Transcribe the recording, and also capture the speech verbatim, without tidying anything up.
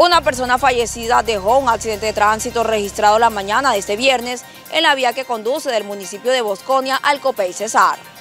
Una persona fallecida dejó un accidente de tránsito registrado la mañana de este viernes en la vía que conduce del municipio de Bosconia al Copey Cesar.